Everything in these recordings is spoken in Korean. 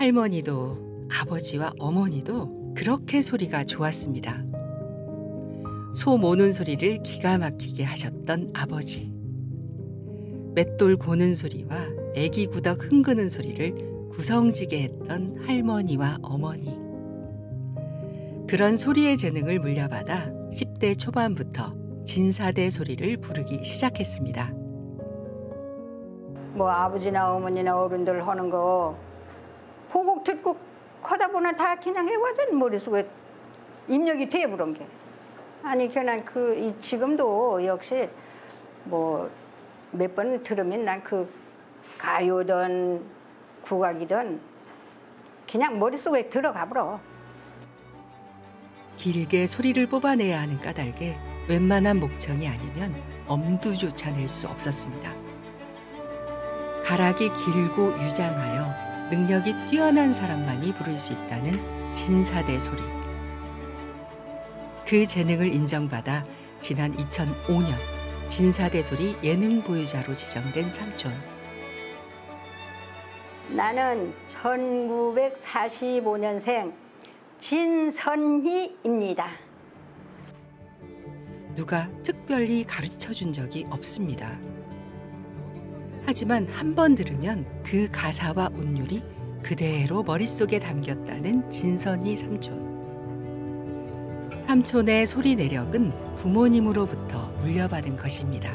할머니도 아버지와 어머니도 그렇게 소리가 좋았습니다. 소 모는 소리를 기가 막히게 하셨던 아버지. 맷돌 고는 소리와 애기 구덕 흥그는 소리를 구성지게 했던 할머니와 어머니. 그런 소리의 재능을 물려받아 10대 초반부터 진사대 소리를 부르기 시작했습니다. 뭐 아버지나 어머니나 어른들 하는 거 보고 듣고 하다 보면 다 그냥 해와져 머릿속에 입력이 돼 그런 게. 아니 그냥 지금도 역시 뭐 몇 번 들으면 난 그 가요든 국악이든 그냥 머릿속에 들어가 버려. 길게 소리를 뽑아내야 하는 까닭에 웬만한 목청이 아니면 엄두조차 낼 수 없었습니다. 가락이 길고 유장하여 능력이 뛰어난 사람만이 부를 수 있다는 진사대 소리. 그 재능을 인정받아 지난 2005년 진사대 소리 예능 보유자로 지정된 삼촌. 나는 1945년생 진선희입니다. 누가 특별히 가르쳐준 적이 없습니다. 하지만 한 번 들으면 그 가사와 운율이 그대로 머릿속에 담겼다는 진선희 삼촌. 삼촌의 소리 내력은 부모님으로부터 물려받은 것입니다.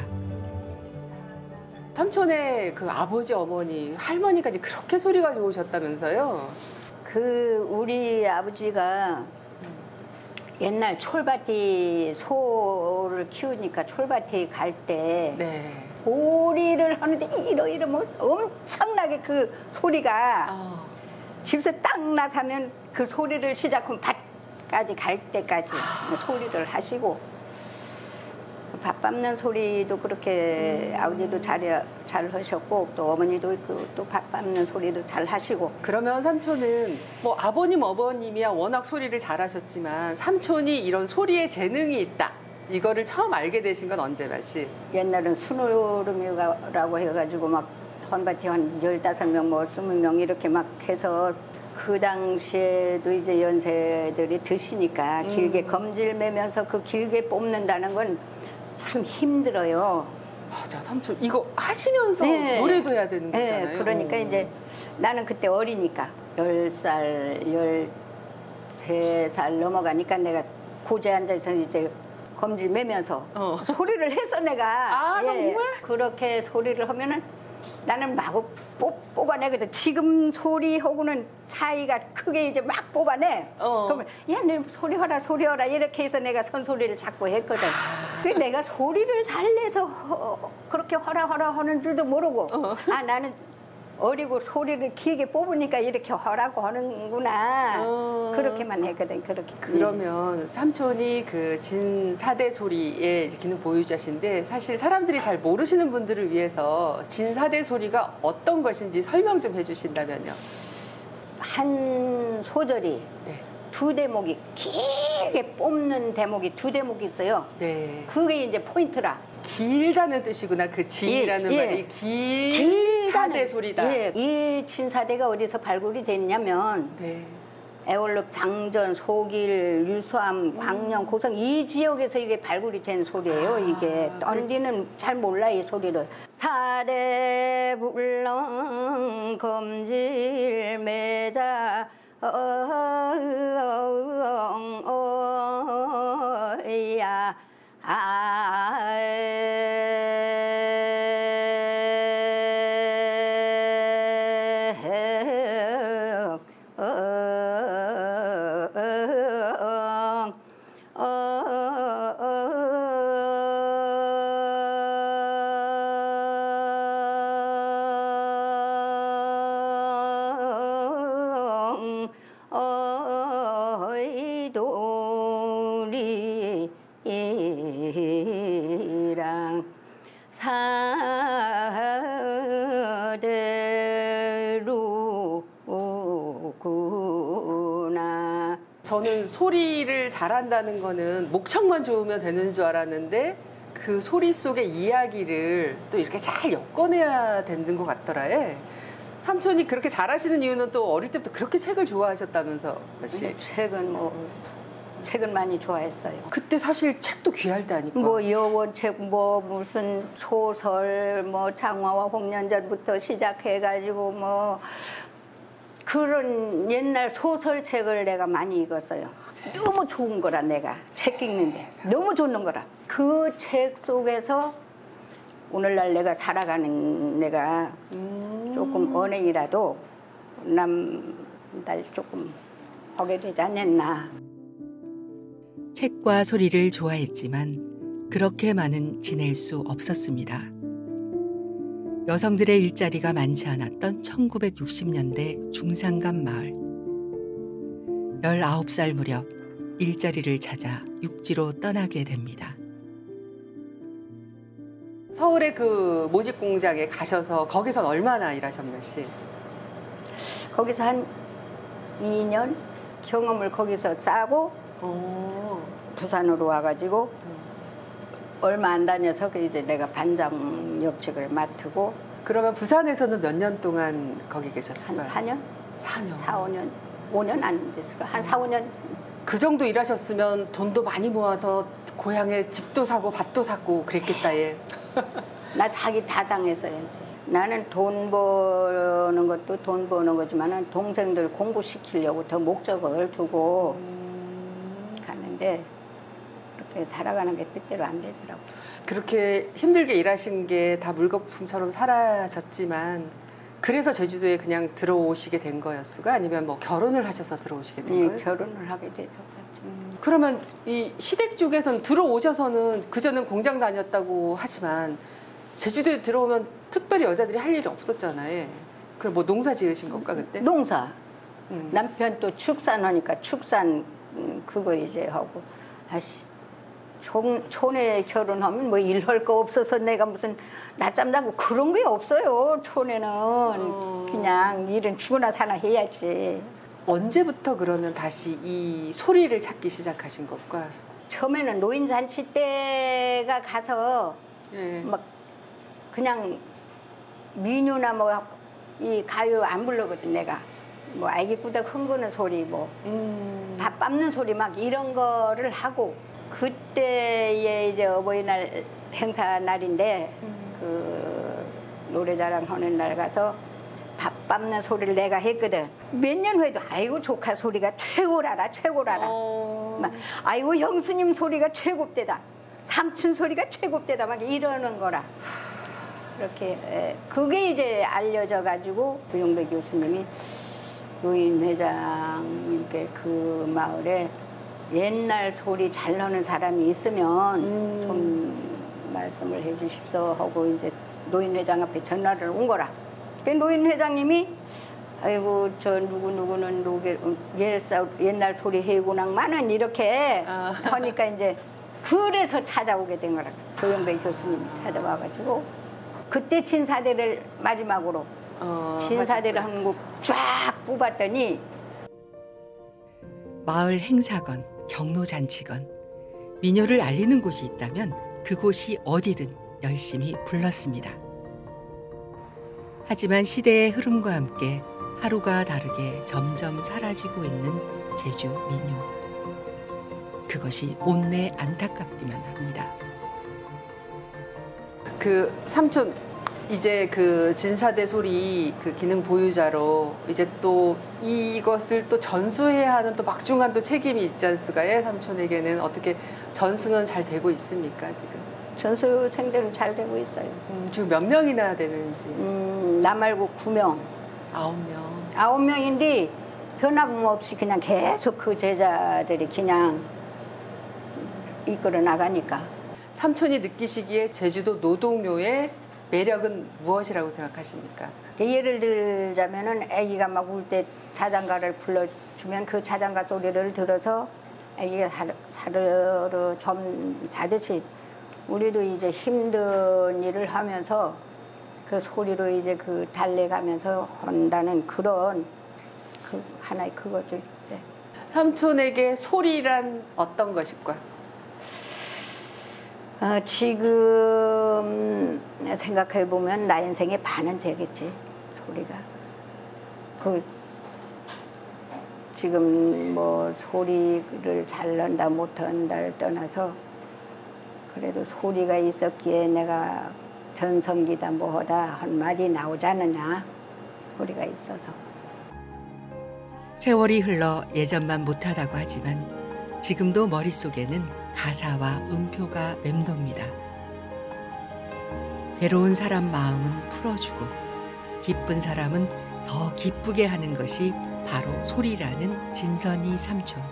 삼촌의 그 아버지, 어머니, 할머니까지 그렇게 소리가 좋으셨다면서요? 우리 아버지가 옛날 촐밭이 소를 키우니까 촐밭에 갈 때 네. 소리를 하는데 이러면 엄청나게 그 소리가 집에서 딱 나가면 그 소리를 시작하면 밭까지 갈 때까지 소리를 하시고 밥 밟는 소리도 그렇게 아버지도 잘 하셨고 또 어머니도 또 밥 밟는 소리도 잘 하시고. 그러면 삼촌은 뭐 아버님, 어머님이야 워낙 소리를 잘하셨지만 삼촌이 이런 소리에 재능이 있다. 이거를 처음 알게 되신 건 언제 마시? 옛날엔 순우름이라고 해가지고 막 헌밭에 한 15명, 뭐 20명 이렇게 막 해서 그 당시에도 이제 연세들이 드시니까 길게 검질 매면서 그 길게 뽑는다는 건 참 힘들어요. 맞아, 삼촌 이거 하시면서 네. 노래도 해야 되는 거잖아요. 네, 그러니까 이제 나는 그때 어리니까 10살, 13살 넘어가니까 내가 고지에 앉아서 이제 검질 매면서 소리를 했어 내가. 아, 정말? 그렇게 소리를 하면은 나는 마구 뽑아내거든. 지금 소리하고는 차이가 크게 이제 막 뽑아내. 그러면 야, 내 소리 하라 이렇게 해서 내가 선소리를 자꾸 했거든. 그 내가 소리를 잘 내서 그렇게 하라 하는 줄도 모르고 아 나는 어리고 소리를 길게 뽑으니까 이렇게 하라고 하는구나. 그렇게만 했거든. 그렇게. 그러면 삼촌이 그 진사대 소리의 기능 보유자신데 사실 사람들이 잘 모르시는 분들을 위해서 진사대 소리가 어떤 것인지 설명 좀 해주신다면요. 한 소절이 네. 두 대목이 길게 뽑는 대목이 두 대목이 있어요. 네. 그게 이제 포인트라. 길다는 뜻이구나. 그 진이라는 말이 사대 소리다. 예, 이 진사대가 어디서 발굴이 됐냐면 네. 애월읍, 장전, 소길, 유수암, 광녕, 고성 이 지역에서 이게 발굴이 된 소리예요. 이게 떤디는 잘 몰라 이 소리를. 사대 불렁 검질 매자 야 이랑 사대로구나. 저는 소리를 잘한다는 거는 목청만 좋으면 되는 줄 알았는데 그 소리 속의 이야기를 또 이렇게 잘 엮어내야 되는 것 같더라. 삼촌이 그렇게 잘하시는 이유는 또 어릴 때부터 그렇게 책을 좋아하셨다면서. 사실. 책은 많이 좋아했어요. 그때 사실 책도 귀할 때 아니까. 뭐 여원책, 뭐 무슨 소설, 뭐 장화와 홍련전부터 시작해가지고 뭐 그런 옛날 소설책을 내가 많이 읽었어요. 너무 좋은 거라 내가 책 읽는데 너무 좋은 거라. 그 책 속에서 오늘날 내가 살아가는 내가 조금 언행이라도 남달 조금 하게 되지 않겠나. 책과 소리를 좋아했지만 그렇게만은 지낼 수 없었습니다. 여성들의 일자리가 많지 않았던 1960년대 중산간 마을. 19살 무렵 일자리를 찾아 육지로 떠나게 됩니다. 서울의 그 모직 공장에 가셔서 거기서 얼마나 일하셨나 씨? 거기서 한 2년 경험을 거기서 쌓고 부산으로 와가지고 얼마 안 다녀서 이제 내가 반장 역직을 맡고. 그러면 부산에서는 몇 년 동안 거기 계셨어요? 한 4년? 4년. 4, 5년. 5년 안 됐을 거야. 한 4, 5년. 그 정도 일하셨으면 돈도 많이 모아서 고향에 집도 사고 밭도 사고 그랬겠다 얘. 나 자기 다 당했어요. 나는 돈 버는 것도 돈 버는 거지만 동생들 공부시키려고 더 목적을 두고 가는데 그렇게 살아가는 게 뜻대로 안 되더라고. 그렇게 힘들게 일하신 게 다 물거품처럼 사라졌지만 그래서 제주도에 그냥 들어오시게 된 거였수가 아니면 뭐 결혼을 하셔서 들어오시게 된 거였어요? 결혼을 하게 돼서. 그러면 이 시댁 쪽에서는 들어오셔서는 그전엔 공장 다녔다고 하지만 제주도에 들어오면 특별히 여자들이 할 일이 없었잖아요. 그럼 뭐 농사 지으신 건가 그때? 농사. 남편 또 축산하니까 축산 그거 이제 하고. 아씨 촌에 결혼하면 뭐 일할 거 없어서 내가 무슨 낮잠 자고 그런 게 없어요. 촌에는 그냥 일은 죽으나 사나 해야지. 언제부터 그러면 다시 이 소리를 찾기 시작하신 것과? 처음에는 노인잔치 때가 가서 예. 막 그냥 민요나 뭐 이 가요 안 부르거든 내가. 뭐 아기 꾸덕 흥거는 소리 뭐 밥 밟는 소리 막 이런 거를 하고. 그때에 이제 어버이날 행사 날인데 그 노래자랑 하는 날 가서 밥 밟는 소리를 내가 했거든. 몇 년 후에도 아이고 조카 소리가 최고라라 최고라라. 막 아이고 형수님 소리가 최고대다. 삼촌 소리가 최고대다. 막 이러는 거라. 그렇게 그게 이제 알려져 가지고 구용배 교수님이 노인 회장님께 그 마을에 옛날 소리 잘 나는 사람이 있으면 좀 말씀을 해 주십시오 하고 이제 노인 회장 앞에 전화를 온 거라. 그 노인 회장님이 아이고 저 누구누구는 옛날 소리 해고낭만은 이렇게 하니까 이제 그래서 찾아오게 된 거라. 조영배 교수님이 찾아와가지고 그때 진사대를 마지막으로 진사대를 한 곡 쫙 뽑았더니 마을 행사건 경로잔치건 민요를 알리는 곳이 있다면 그곳이 어디든 열심히 불렀습니다. 하지만 시대의 흐름과 함께 하루가 다르게 점점 사라지고 있는 제주 민요. 그것이 못내 안타깝기만 합니다. 그 삼촌 이제 그 진사대 소리 그 기능 보유자로 이제 또 이것을 또 전수해야 하는 또 막중한 또 책임이 있지 않습니까? 삼촌에게는 어떻게 전수는 잘 되고 있습니까 지금? 전수생들은 잘 되고 있어요. 지금 몇 명이나 되는지? 나 말고 9명. 9명. 9명인데 변함없이 그냥 계속 그 제자들이 그냥 이끌어 나가니까. 삼촌이 느끼시기에 제주도 노동요의 매력은 무엇이라고 생각하십니까? 예를 들자면은 아기가 막 울 때 자장가를 불러주면 그 자장가 소리를 들어서 아기가 사르르 좀 자듯이 우리도 이제 힘든 일을 하면서 그 소리로 이제 그 달래가면서 한다는 그런 그 하나의 그거죠. 이제. 삼촌에게 소리란 어떤 것일까? 지금 생각해 보면 나 인생의 반은 되겠지 소리가. 그 지금 뭐 소리를 잘 낸다 못한다를 떠나서 그래도 소리가 있었기에 내가 전성기다 뭐하다 한 말이 나오지 않느냐. 소리가 있어서. 세월이 흘러 예전만 못하다고 하지만 지금도 머릿속에는 가사와 음표가 맴돕니다. 괴로운 사람 마음은 풀어주고 기쁜 사람은 더 기쁘게 하는 것이 바로 소리라는 진선이 삼촌.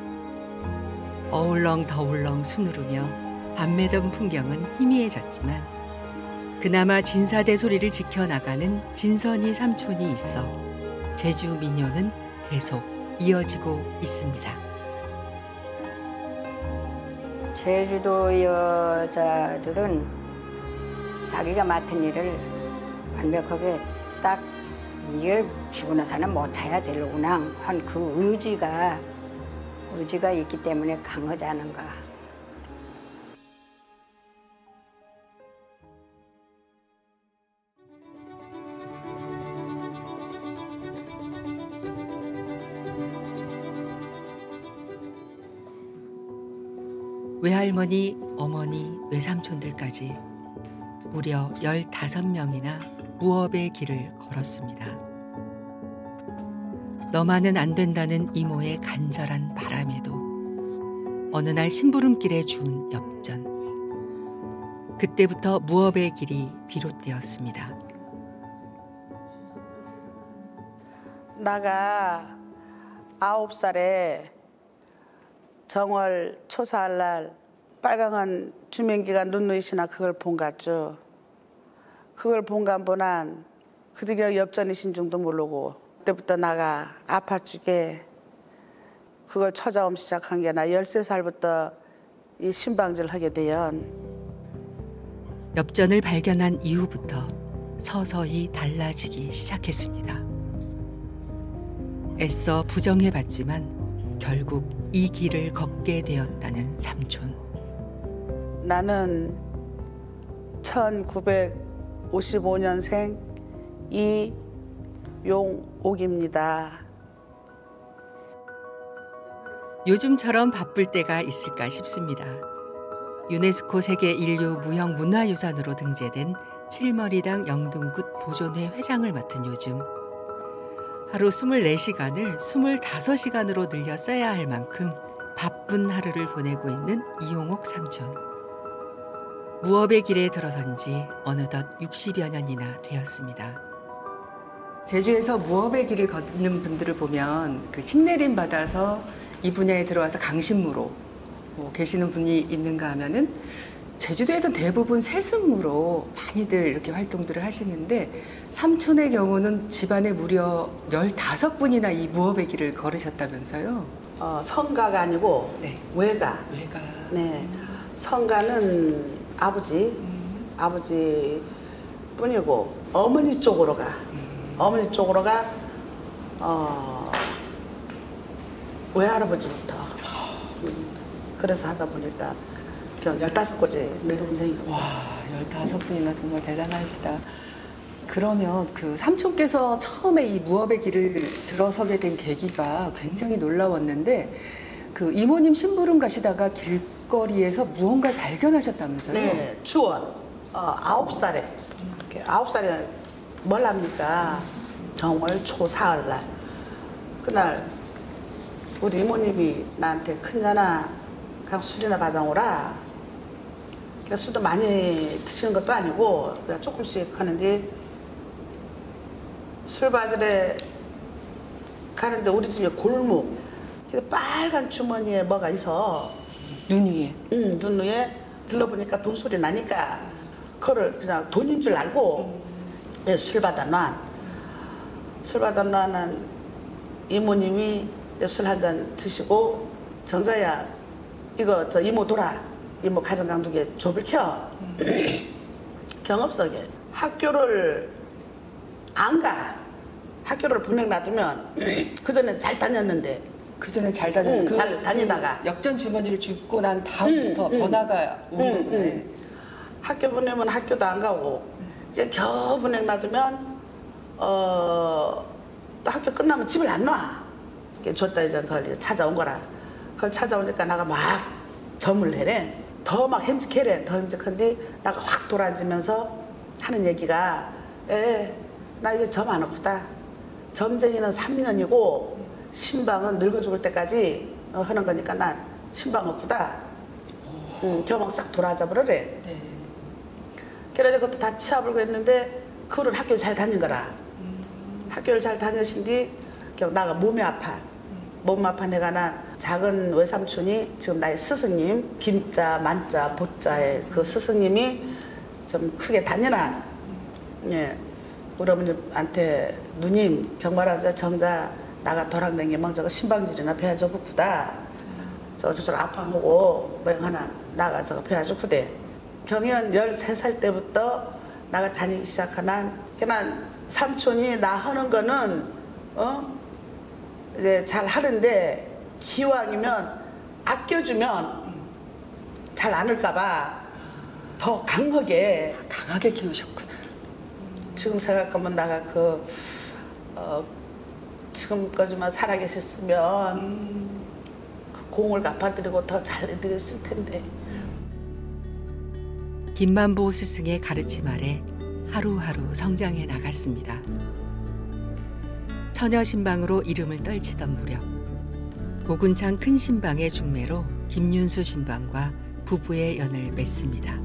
어울렁더울렁 수누르며 밤매던 풍경은 희미해졌지만 그나마 진사대 소리를 지켜나가는 진선이 삼촌이 있어 제주 민요는 계속 이어지고 있습니다. 제주도 여자들은 자기가 맡은 일을 완벽하게 딱 이걸 죽고 나서는 못 해야 되려구나 한 그 의지가 있기 때문에 강하지 않은가. 외할머니, 어머니, 외삼촌들까지 무려 15명이나 무업의 길을 걸었습니다. 너만은 안 된다는 이모의 간절한 바람에도 어느 날 심부름길에 주운 엽전. 그때부터 무업의 길이 비롯되었습니다. 나가 9살에 정월 초사할 날 빨강한 주민기가 눈누이시나 그걸 본 같죠. 그걸 본간보난 그 뒤에 엽전이신 줄도 모르고 그때부터 나가 아파죽에 그걸 찾아오기 시작한 게 나 13살부터 이 신방지를 하게 되연. 엽전을 발견한 이후부터 서서히 달라지기 시작했습니다. 애써 부정해봤지만 결국 이 길을 걷게 되었다는 삼촌. 나는 1955년생 이용옥입니다. 요즘처럼 바쁠 때가 있을까 싶습니다. 유네스코 세계 인류 무형 문화유산으로 등재된 칠머리당 영등굿 보존회 회장을 맡은 요즘 하루 24시간을 25시간으로 늘려 써야 할 만큼 바쁜 하루를 보내고 있는 이용옥 삼촌. 무업의 길에 들어선 지 어느덧 60여 년이나 되었습니다. 제주에서 무업의 길을 걷는 분들을 보면 그 신내림 받아서 이 분야에 들어와서 강신무로 계시는 분이 있는가 하면은 제주도에서는 대부분 세습무로 많이들 이렇게 활동들을 하시는데 삼촌의 경우는 집안에 무려 15분이나 이 무업의 길을 걸으셨다면서요? 성가가 아니고 네. 외가. 외가. 네. 성가는 아버지 뿐이고 어머니 쪽으로 가. 어머니 쪽으로 가 외할아버지부터. 그래서 하다 보니까 15곳이 늙은 생이고. 와, 15분이나 정말 대단하시다. 그러면 그 삼촌께서 처음에 이 무업의 길을 들어서게 된 계기가 굉장히 놀라웠는데 그 이모님 심부름 가시다가 길거리에서 무언가를 발견하셨다면서요? 네, 주원 9살에 9살에 뭘 합니까? 정월 초사흘 날 그날 우리 이모님이 나한테 큰년아 그냥 술이나 받아오라. 그러니까 술도 많이 드시는 것도 아니고 그냥 조금씩 하는데 술 받으러 가는데 우리 집에 골목 빨간 주머니에 뭐가 있어. 눈 위에. 응, 눈 위에 들러보니까 돈 소리 나니까 그거를 그냥 돈인 줄 알고 술 받아 놔. 술 받아 놔는 이모님이 술 한 잔 드시고 정자야 이거 저 이모 돌아. 이모 가정강둑에 좁을 켜. 경업석에 학교를 안 가. 학교를 보내 놔두면 그전엔 잘 다녔는데 그 전에 잘 다녔는데 잘 다니다가 역전 주머니를 줍고 난 다음부터 변화가 오는 거네. 학교 보내면 학교도 안 가고 이제 겨우 보내 놔두면 또 학교 끝나면 집을 안 놔. 줬다 이제 그걸 찾아온 거라. 그걸 찾아오니까 나가 막 점을 해래. 더 막 햄직해래. 더 햄직한데 나가 확 돌아앉으면서 하는 얘기가 나 이제 점 안 없다. 점쟁이는 3년이고 신방은 늙어 죽을 때까지 하는 거니까 난 신방 없다. 교막 싹 돌아앉아 버려래. 네. 그래서 그것도 다 치아불고 했는데 그거를 학교 잘 다닌 거라. 학교를 잘 다녔신 뒤 나가 몸이 아파. 몸 아파 내가 나 작은 외삼촌이 지금 나의 스승님 김자 만자 보자의 그 스승님이 좀 크게 다니나. 예. 우리 어머님한테 누님 경마랑 정자 나가 도랑댕기면 저거 신방질이나 배워줘 보구다. 저쪽 아파하고 뭐 하나 나가 저거 배워줘 구대. 경연 13살 때부터 나가 다니기 시작하나. 그냥 삼촌이 나 하는 거는 이제 잘 하는데 기왕이면 아껴주면 잘 안 할까봐 더 강하게 키우셨구나. 지금 생각하면 나가 지금까지만 살아계셨으면 그 공을 갚아드리고 더 잘해드렸을 텐데. 김만보 스승의 가르침 아래 하루하루 성장해 나갔습니다. 처녀 신방으로 이름을 떨치던 무렵 고군창 큰 신방의 중매로 김윤수 신방과 부부의 연을 맺습니다.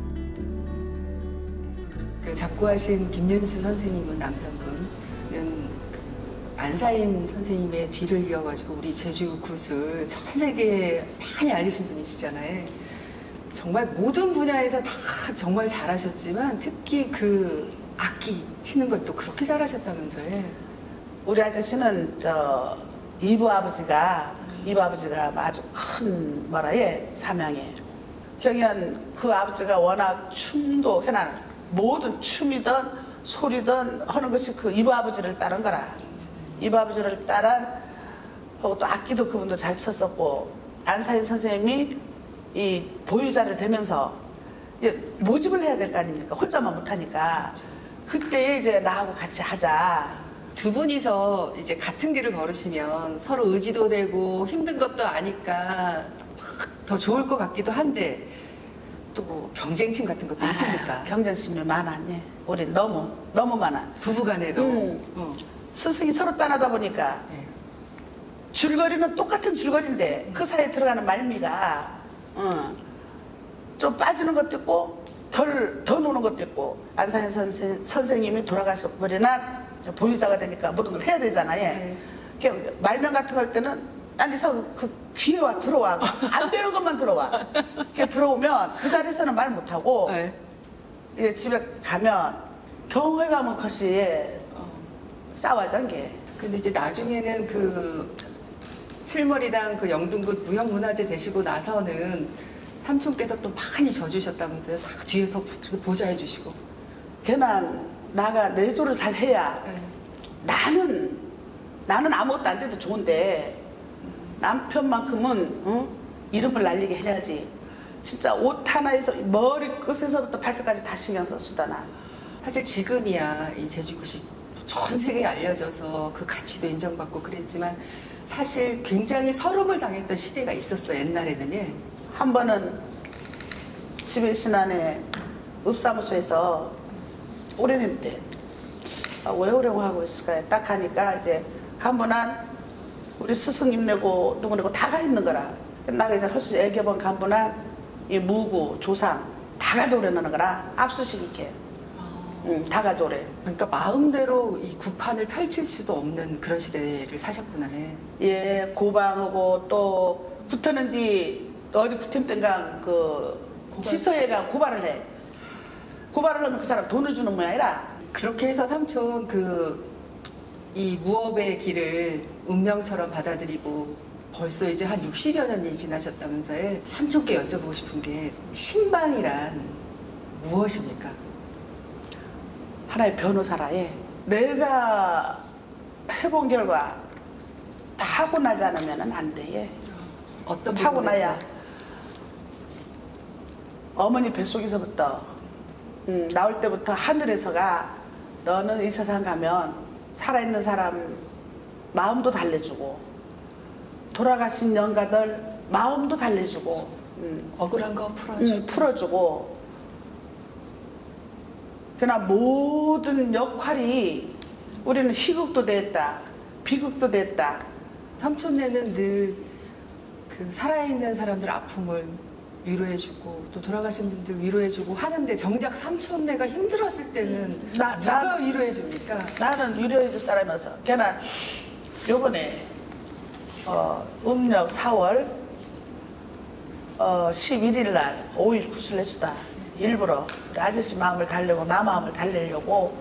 그 작고하신 김윤수 선생님은 남편분은 그 안사인 선생님의 뒤를 이어가지고 우리 제주 굿을 전 세계에 많이 알리신 분이시잖아요. 정말 모든 분야에서 다 정말 잘하셨지만 특히 그 악기 치는 것도 그렇게 잘하셨다면서요. 우리 아저씨는 이부 아버지가 아주 큰 사명에 경연 그 아버지가 워낙 춤도 그냥 모든 춤이든 소리든 하는 것이 그 이부 아버지를 따른 거라. 이부 아버지를 따라 하고 또 악기도 그분도 잘 쳤었고 안사인 선생님이 이 보유자를 되면서 이제 모집을 해야 될 거 아닙니까? 혼자만 못하니까 그때 이제 나하고 같이 하자. 두 분이서 이제 같은 길을 걸으시면 서로 의지도 되고 힘든 것도 아니까 막 더 좋을 것 같기도 한데 또 경쟁심 같은 것도 있습니까? 경쟁심이 많았네. 우리 너무 많아. 부부간에도. 스승이 서로 따라다 보니까 네. 줄거리는 똑같은 줄거리인데 그 사이에 들어가는 말미가 좀 빠지는 것도 있고 더 노는 것도 있고. 안사인 선생님이 돌아가셔 버리나 보유자가 되니까 모든 걸 해야 되잖아요. 네. 말명 같은 거 할 때는 난 이서 그 귀에 들어와. 안 되는 것만 들어와. 들어오면 그 자리에서는 말 못하고 네. 이제 집에 가면 경호회 가면 것이 싸워진 게. 근데 이제 나중에는 그 칠머리당 그 영등굿 무형문화재 되시고 나서는 삼촌께서 또 많이 져주셨다면서요. 다 뒤에서 보좌해 주시고. 걔는 나가 내조를 잘 해야. 네. 나는 아무것도 안 돼도 좋은데 남편만큼은 이름을 날리게 해야지. 진짜 옷 하나에서 머리끝에서부터 발끝까지 다 신경 써주다 나. 사실 지금이야 이 제주굿이 전 세계에 알려져서 그 가치도 인정받고 그랬지만 사실 굉장히 서름을 당했던 시대가 있었어요. 옛날에는. 예. 한 번은 집에 신안에 읍사무소에서 오래된 때 왜 오려고 하고 있을까요? 딱 하니까 이제 간분한 우리 스승님 내고 누구 내고 다 가 있는 거라. 나가 이제 헐수 애겨본 간분한 이 무구 조상 다 가져오려는 거라. 압수식 있게. 다 가져오래. 그러니까 마음대로 이 구판을 펼칠 수도 없는 그런 시대를 사셨구나. 예, 고방하고 또 붙었는 뒤 어디 붙은 땐가 지서에가 고발을 해. 고발을 하면 그 사람 돈을 주는 모양이라. 그렇게 해서 삼촌 이 무업의 길을 운명처럼 받아들이고 벌써 이제 한 60여 년이 지나셨다면서요. 삼촌께 여쭤보고 싶은 게 신방이란 무엇입니까? 하나의 변호사라. 예. 내가 해본 결과 타고나지 않으면 안 돼. 예. 어떤 타고나야 부분에서? 어머니 뱃속에서부터 나올 때부터 하늘에서가 너는 이 세상 가면 살아있는 사람 마음도 달래주고 돌아가신 영가들 마음도 달래주고 억울한 거 풀어주고. 풀어주고 그러나 모든 역할이 우리는 희극도 됐다 비극도 됐다. 삼촌네는 늘 그 살아있는 사람들 아픔을 위로해주고 또 돌아가신 분들 위로해주고 하는데 정작 삼촌네가 힘들었을 때는 누가 위로해줍니까? 나는 위로해줄 사람이어서 걔는 요번에 음력 4월 11일 날 5일 구슬해주다 일부러 우리 아저씨 마음을 달래고 나 마음을 달래려고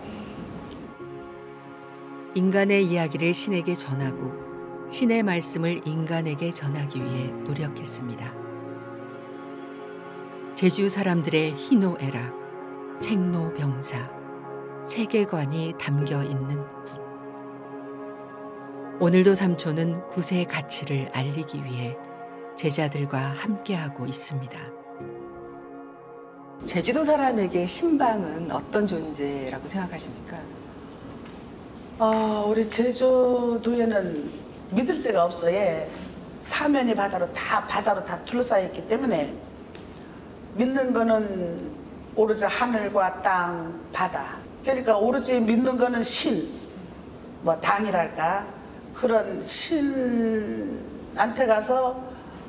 인간의 이야기를 신에게 전하고 신의 말씀을 인간에게 전하기 위해 노력했습니다. 제주 사람들의 희노애락, 생로병사, 세계관이 담겨 있는 굿. 오늘도 삼촌은 굿의 가치를 알리기 위해 제자들과 함께하고 있습니다. 제주도 사람에게 신방은 어떤 존재라고 생각하십니까? 우리 제주도에는 믿을 데가 없어요. 사면이 바다로 다 둘러싸여 있기 때문에 믿는 거는 오로지 하늘과 땅, 바다. 그러니까 오로지 믿는 거는 신, 뭐 당이랄까 그런 신한테 가서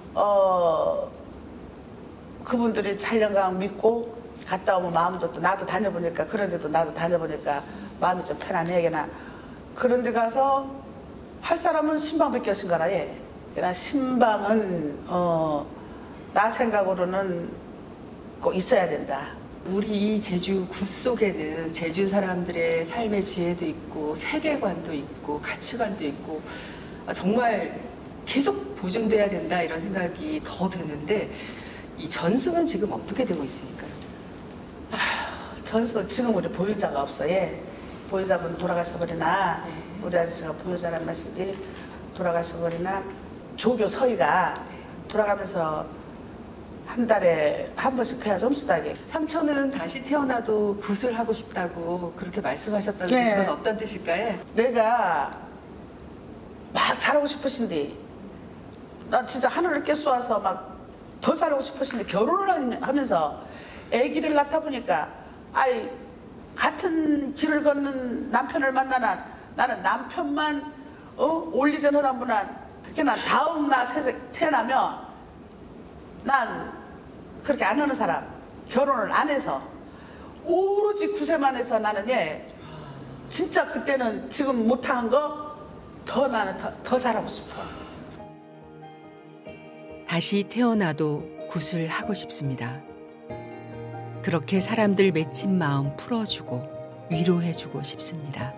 그분들이 촬영강 믿고 갔다 오면 마음도 또 나도 다녀보니까 그런데도 나도 다녀보니까 마음이 좀 편안해. 그나 그런데 가서 할 사람은 신방밖에 없은 거라 예. 그러나 신방은 나 생각으로는 꼭 있어야 된다. 우리 이 제주 굿 속에는 제주 사람들의 삶의 지혜도 있고 세계관도 있고 가치관도 있고 정말 계속 보존돼야 된다 이런 생각이 더 드는데 이 전수는 지금 어떻게 되고 있습니까? 전수 지금 우리 보유자가 없어 예. 보유자분 돌아가셔버리나 우리 아저씨가 보유자란 말씀이 돌아가셔버리나 조교 서희가 돌아가면서 한 달에 한 번씩 폐하 좀 쓰다게. 삼촌은 다시 태어나도 굿을 하고 싶다고 그렇게 말씀하셨다는 네. 그건 어떤 뜻일까요? 내가 막 잘하고 싶으신데 나 진짜 하늘을 깨쏘아서 막 더 잘하고 싶으신데 결혼을 하면서 아기를 낳다 보니까 아이 같은 길을 걷는 남편을 만나는 나는 남편만 올리전 하나보난 그냥 다음 나 태어나면 난 그렇게 안 하는 사람 결혼을 안 해서 오로지 구세만 해서 나는 예 진짜 그때는 지금 못한 거 더 나는 더 잘하고 싶어. 다시 태어나도 굿을 하고 싶습니다. 그렇게 사람들 맺힌 마음 풀어주고 위로해주고 싶습니다.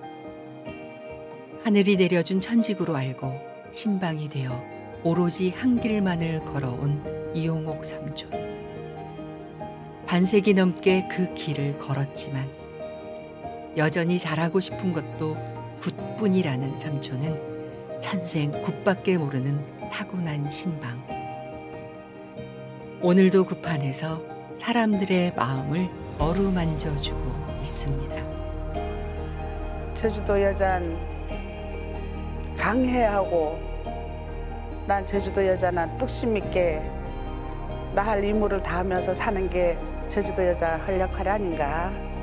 하늘이 내려준 천직으로 알고 신방이 되어 오로지 한 길만을 걸어온 이용옥 삼촌. 반세기 넘게 그 길을 걸었지만 여전히 잘하고 싶은 것도 굿뿐이라는 삼촌은 천생 굿밖에 모르는 타고난 신방. 오늘도 굿판에서 사람들의 마음을 어루만져주고 있습니다. 제주도 여잔 강해하고 난 제주도 여자는 뚝심 있게 나 할 임무를 다하면서 사는 게 제주도 여자 할 역할이 아닌가.